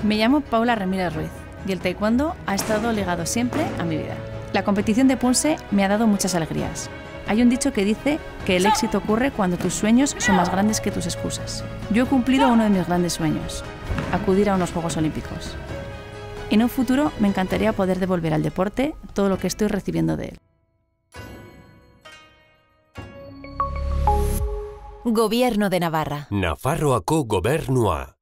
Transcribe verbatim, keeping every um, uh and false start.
Me llamo Paula Ramírez Ruiz y el taekwondo ha estado ligado siempre a mi vida. La competición de Punse me ha dado muchas alegrías. Hay un dicho que dice que el éxito ocurre cuando tus sueños son más grandes que tus excusas. Yo he cumplido uno de mis grandes sueños, acudir a unos Juegos Olímpicos. En un futuro me encantaría poder devolver al deporte todo lo que estoy recibiendo de él. Gobierno de Navarra. Nafarroako Gobernua.